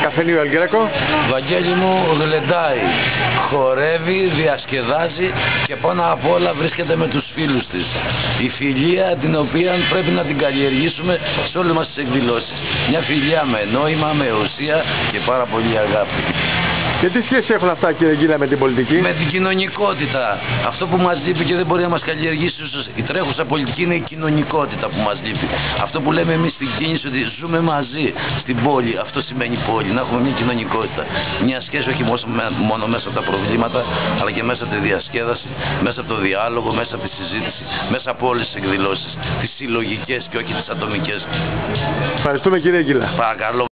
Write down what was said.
καφενείο Ελγκρέκο? Βαγγέλη μου, γλεντάει, χορεύει, διασκεδάζει και πάνω απ' όλα βρίσκεται με τους φίλους της. Η φιλία την οποία πρέπει να την καλλιεργήσουμε σε όλες μας τις εκδηλώσεις. Μια φιλία με νόημα, με ουσία και πάρα πολύ αγάπη. Και τι σχέση έχουν αυτά, κύριε Γκίλα, με την πολιτική? Με την κοινωνικότητα. Αυτό που μας λείπει και δεν μπορεί να μας καλλιεργήσει η τρέχουσα πολιτική είναι η κοινωνικότητα που μας λείπει. Αυτό που λέμε εμείς στην κίνηση, ότι ζούμε μαζί στην πόλη. Αυτό σημαίνει πόλη. Να έχουμε μια κοινωνικότητα. Μια σχέση όχι μόνο μέσα από τα προβλήματα, αλλά και μέσα από τη διασκέδαση, μέσα από το διάλογο, μέσα από τη συζήτηση, μέσα από όλες τις εκδηλώσεις. Τις συλλογικές και όχι τις ατομικές. Ευχαριστούμε, κύριε Γκίλα. Παρακαλώ.